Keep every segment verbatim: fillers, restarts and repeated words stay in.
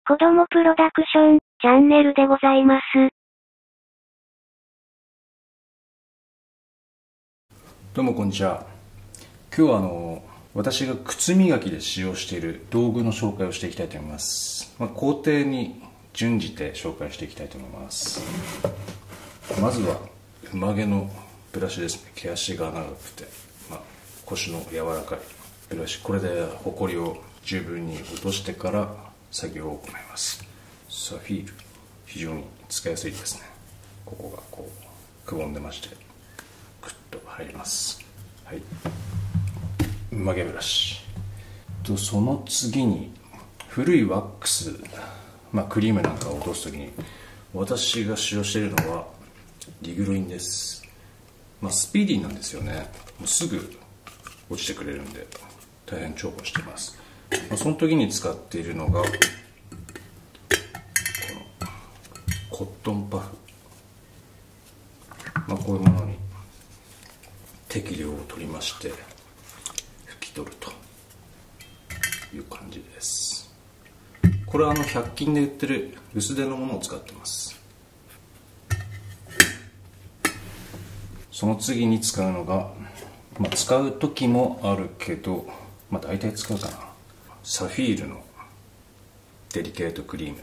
子供プロダクションチャンネルでございます。 どうもこんにちは。今日はあの私が靴磨きで使用している道具の紹介をしていきたいと思います。まあ、工程に準じて紹介していきたいと思います。まずは馬毛のブラシですね。毛足が長くて、まあ、腰の柔らかいブラシ、これでホコリを十分に落としてから作業を行います。サフィール、非常に使いやすいですね。ここがこうくぼんでましてクッと入ります。はい、馬毛ブラシと、その次に古いワックス、まあ、クリームなんかを落とす時に私が使用しているのはリグロインです。まあ、スピーディーなんですよね。もうすぐ落ちてくれるんで大変重宝しています。まあ、その時に使っているのがこのコットンパフ、まあ、こういうものに適量を取りまして拭き取るという感じです。これはあのひゃく均で売ってる薄手のものを使ってます。その次に使うのが、まあ、使う時もあるけど、まあ、大体使うかな、サフィールのデリケートクリーム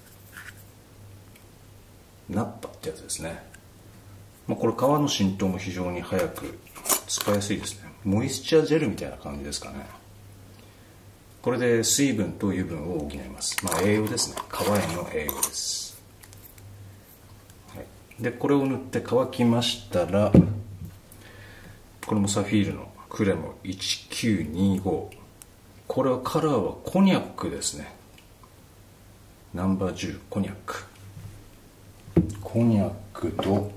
ナッパってやつですね。まあ、これ皮の浸透も非常に早く使いやすいですね。モイスチャージェルみたいな感じですかね。これで水分と油分を補います。まあ、栄養ですね。皮への栄養です。はい、でこれを塗って乾きましたら、これもサフィールのクレモいちきゅうにご、これはカラーはコニャックですね。ナンバーじゅう、コニャックコニャックと、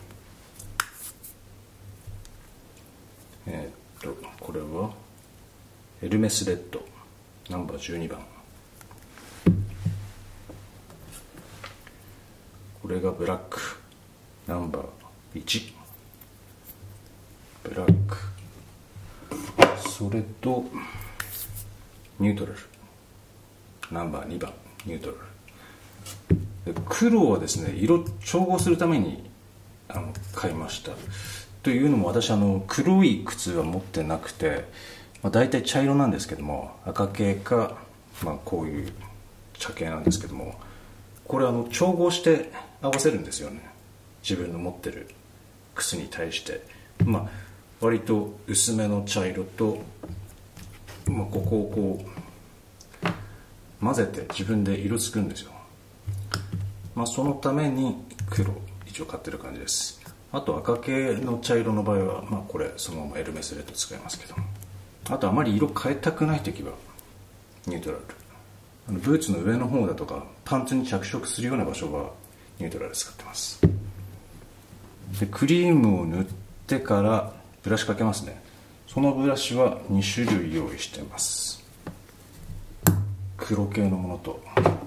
えー、っとこれはエルメスレッドナンバーじゅうにばん、これがブラックナンバーいち、ブラック、それとニュートラルナンバーにばん、ニュートラルで、黒はですね、色調合するためにあの買いました。というのも、私あの黒い靴は持ってなくて、まあ、大体茶色なんですけども、赤系か、まあ、こういう茶系なんですけども、これあの調合して合わせるんですよね。自分の持ってる靴に対して、まあ、割と薄めの茶色と、まあ、ここをこう混ぜて自分で色作るんですよ。まあ、そのために黒一応買ってる感じです。あと赤系の茶色の場合は、まあ、これそのままエルメスレッド使いますけど、あとあまり色変えたくない時はニュートラル、あのブーツの上の方だとかパンツに着色するような場所はニュートラル使ってます。でクリームを塗ってからブラシかけますね。そのブラシはに種類用意してます。黒系のものと、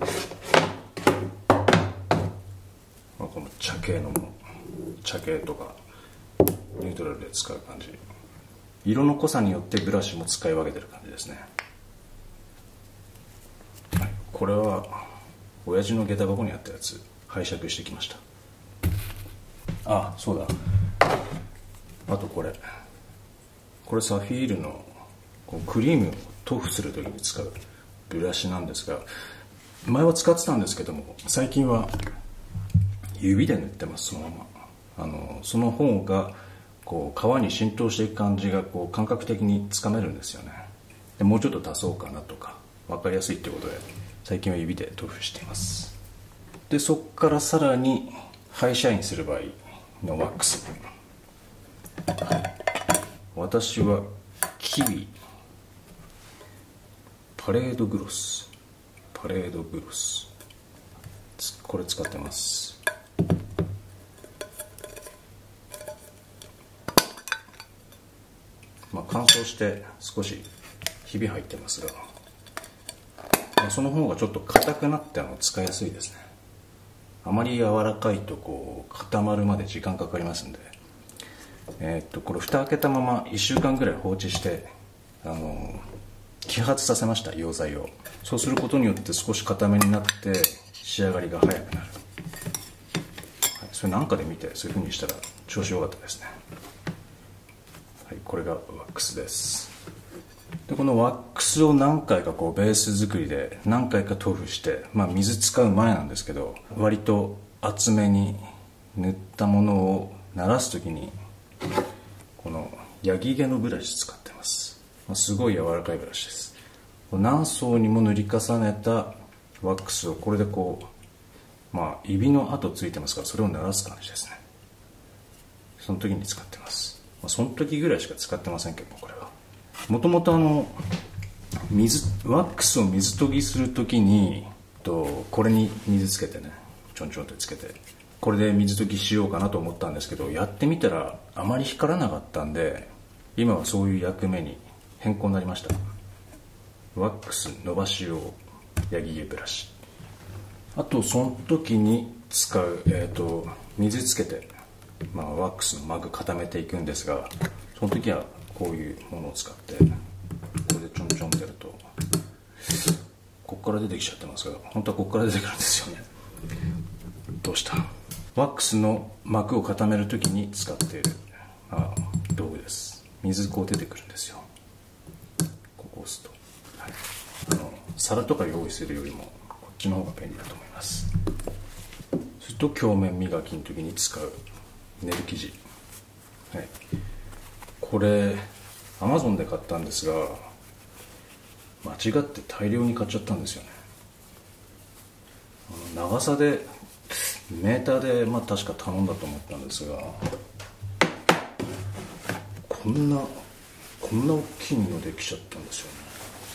まあ、この茶系のもの、茶系とかニュートラルで使う感じ、色の濃さによってブラシも使い分けてる感じですね。はい、これは親父の下駄箱にあったやつ拝借してきました。あ、そうだ、あとこれこれサフィールのこうクリームを塗布する時に使うブラシなんですが、前は使ってたんですけども、最近は指で塗ってます。そのままあのその方がこう皮に浸透していく感じがこう感覚的につかめるんですよね。でもうちょっと足そうかなとか分かりやすいってことで最近は指で塗布しています。でそこからさらにハイシャインする場合のワックス、私はキウイパレードグロスパレードグロスこれ使ってます。まあ、乾燥して少しひび入ってますが、まあ、その方がちょっと硬くなってあの使いやすいですね。あまり柔らかいとこう固まるまで時間かかりますんで、えー、っとこれ蓋開けたままいっしゅうかんぐらい放置してあの揮発させました、溶剤を。そうすることによって少し固めになって仕上がりが早くなる。それなんかで見てそういう風にしたら調子良かったですね。はい、これがワックスです。でこのワックスを何回かこうベース作りで何回か塗布して、まあ、水使う前なんですけど、割と厚めに塗ったものをならす時にこのヤギ毛のブラシ使ってます。まあ、すごい柔らかいブラシです。何層にも塗り重ねたワックスをこれでこう、まあ指の跡ついてますから、それをならす感じですね。その時に使ってます。まあ、その時ぐらいしか使ってませんけど、これはもともとあの水ワックスを水研ぎする時にとこれに水つけてね、ちょんちょんってつけてこれで水研ぎしようかなと思ったんですけど、やってみたらあまり光らなかったんで、今はそういう役目に変更になりました。ワックス伸ばし用ヤギ毛ブラシ。あとその時に使う、えー、と水つけて、まあ、ワックスの膜固めていくんですが、その時はこういうものを使ってこれでちょんちょんってやるとここから出てきちゃってますが、本当はここから出てくるんですよね。どうした。ワックスの膜を固める時に使っている、まあ、道具です。水こう出てくるんですよ。ここ押すと、はい、あの皿とか用意するよりもこっちの方が便利だと思います。それと鏡面磨きの時に使うネル生地、はい、これアマゾンで買ったんですが、間違って大量に買っちゃったんですよね。あの長さでメーターで、まあ、確か頼んだと思ったんですが、こんなこんな大きいのできちゃったんですよね。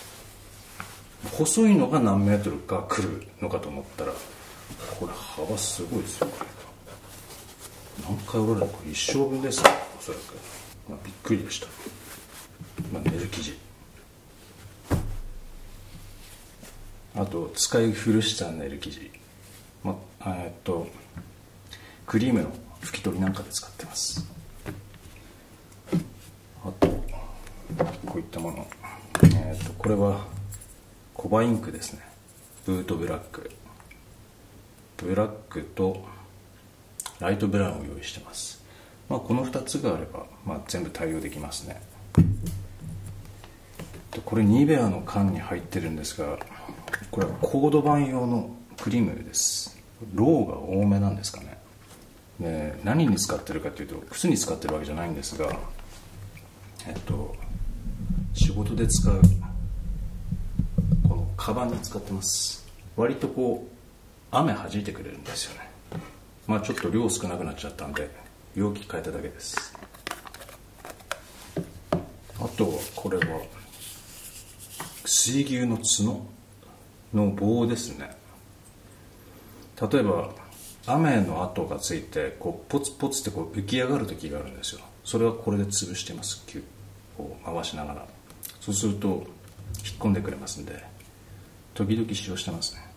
細いのが何メートルか来るのかと思ったら、これ幅すごいですよ。これ何回折られたか一生分ですね、おそらく。まあ、びっくりでした。まあ、ネル生地、あと使い古したネル生地、まあ、えっとクリームの拭き取りなんかで使ってます。あとこういったもの、えっとこれはコバインクですね。ブートブラックブラックとライトブラウンを用意してます。まあ、このふたつがあれば、まあ、全部対応できますね。これニベアの缶に入ってるんですが、これはコード版用のクリームです。ローが多めなんですかね。で何に使ってるかというと、靴に使ってるわけじゃないんですが、えっと仕事で使うこのカバンに使ってます。割とこう雨弾いてくれるんですよね。まあちょっと量少なくなっちゃったんで容器変えただけです。あとはこれは水牛の角の棒ですね。例えば雨の跡がついてこうポツポツってこう浮き上がる時があるんですよ。それはこれで潰してます。こう回しながら、そうすると引っ込んでくれますんで、時々使用してますね。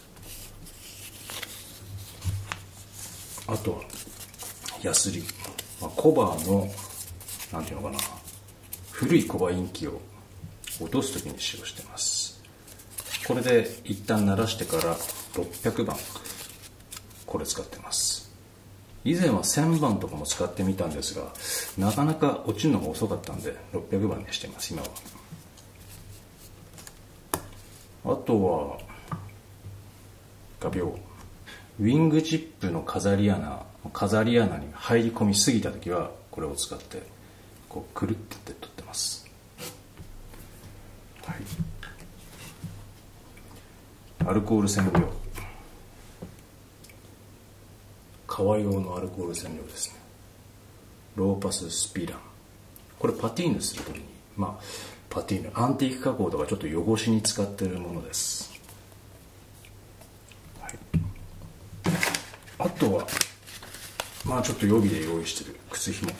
あとはヤスリ、まあ、コバのなんていうのかな、古いコバインキを落とす時に使用してます。これで一旦鳴らしてからろっぴゃくばんこれ使ってます。以前はせんばんとかも使ってみたんですが、なかなか落ちるのが遅かったんでろっぴゃくばんにしています今は。あとは画鋲、ウィングチップの飾り穴飾り穴に入り込みすぎた時はこれを使ってこうくるって取ってます。はい、アルコール染料、革用のアルコール染料ですね。ローパススピラン、これパティーヌする時に、まあパティーヌアンティーク加工とかちょっと汚しに使ってるものです。はい、あとはまあちょっと予備で用意してる靴ひも、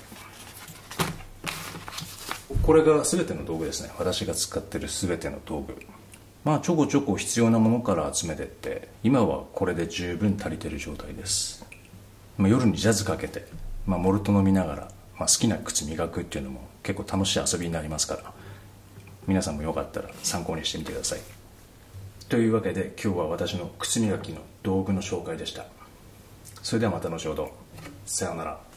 これが全ての道具ですね。私が使ってる全ての道具、まあちょこちょこ必要なものから集めてって、今はこれで十分足りてる状態です。まあ、夜にジャズかけて、まあ、モルト飲みながら、まあ、好きな靴磨くっていうのも結構楽しい遊びになりますから、 皆さんもよかったら参考にしてみてください。というわけで今日は私の靴磨きの道具の紹介でした。それではまた後ほど。さようなら。